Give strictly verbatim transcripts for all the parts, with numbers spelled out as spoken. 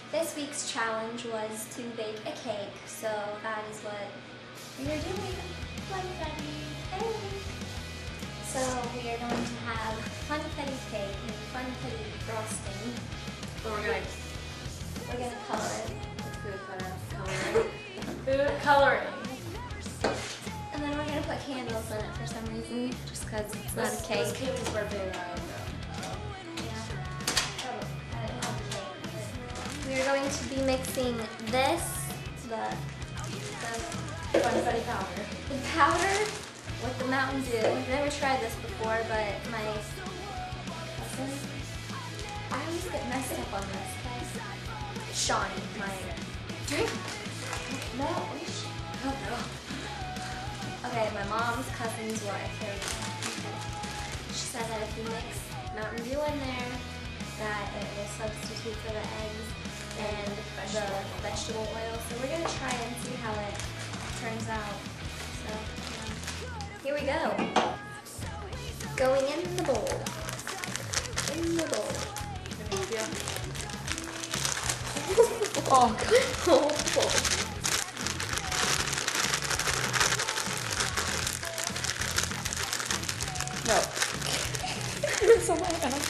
This week's challenge was to bake a cake, so that is what we are doing. Funfetti cake. So we are going to have funfetti cake and funfetti frosting. So we're gonna We're gonna color it. food coloring. Food coloring. And then we're gonna put candles in it for some reason, just because it's not This, a cake. This Kaylee's birthday now. We are going to be mixing this, the, the Funfetti powder. The powder with the Mountain Dew. I've never tried this before, but my cousin, I always get messed up on this. Shawnee, my drink. No. Oh no. Okay, my mom's cousin's wife. There we go. She said that if you mix Mountain Dew in there, that it will substitute for the eggs and the vegetable oil. So we're gonna try and see how it turns out. So yeah. Here we go. Going in the bowl. In the bowl. Oh, Whole bowl. no. It's on my hand.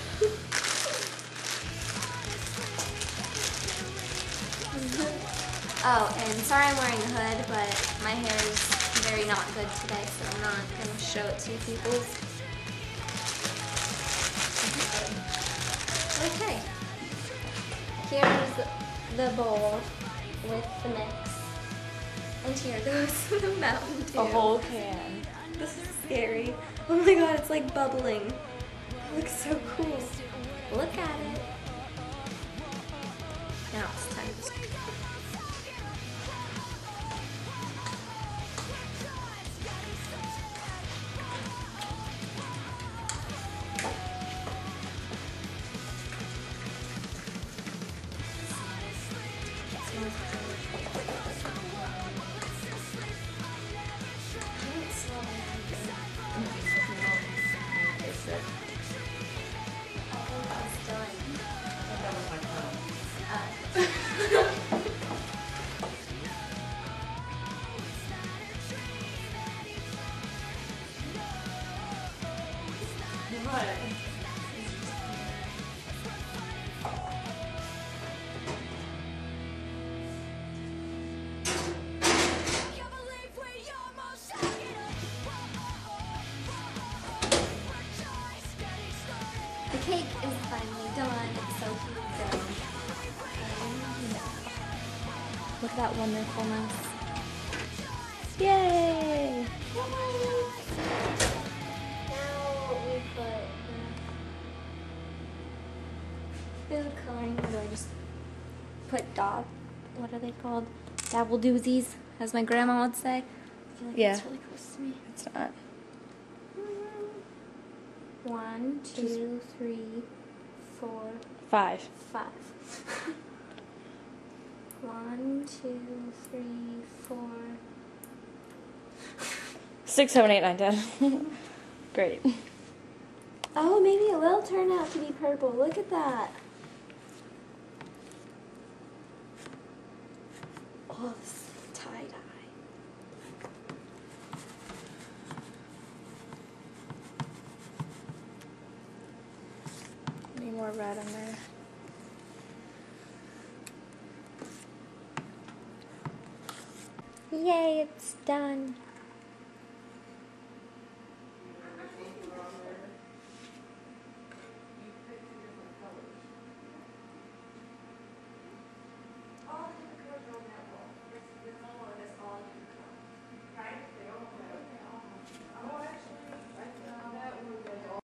Oh, and sorry I'm wearing a hood, but my hair is very not good today, so I'm not going to show it to you people. Okay. Here's the bowl with the mix. And here goes the Mountain Dew. A whole can. This is scary. Oh my god, it's like bubbling. It looks so cool. Look at it. Now it's time to scoop. What? The cake is finally done, so here we go. Look at that wonderfulness. Yay! Now we put the food coloring. What do I just put dab? What are they called? Dabble doozies, as my grandma would say. I feel like Yeah. it's really close to me. It's not. One, two, three, four, Five. five. One, two, three, four. Six, seven, eight, nine, ten. Great. Oh, maybe it will turn out to be purple. Look at that. Oh, this is tie-dye. Need more red in there. Yay, it's done.